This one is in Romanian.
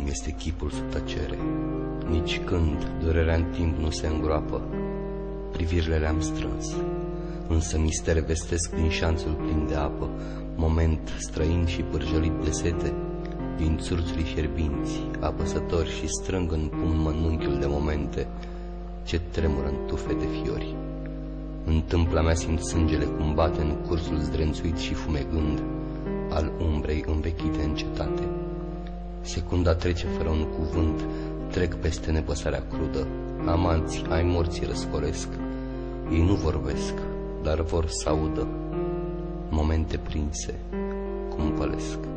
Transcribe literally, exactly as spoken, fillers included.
este chipul sub tăcere, nici când durerea în timp nu se îngroapă. Privirile le-am strâns, însă mistere vestesc din șanțul plin de apă, moment străin și pârjălit de sete, din țurțurii fierbinți, apăsători, și strâng în pumn mănunchiul de momente ce tremură în tufe de fiori. În tâmpla mea simt sângele cum bate în cursul zdrențuit și fumegând al umbrei învechite în cetate. Secunda trece fără un cuvânt, trec peste nepăsarea crudă. Amanți ai morții răscolesc, ei nu vorbesc, dar vor să audă momente prinse cum pălesc.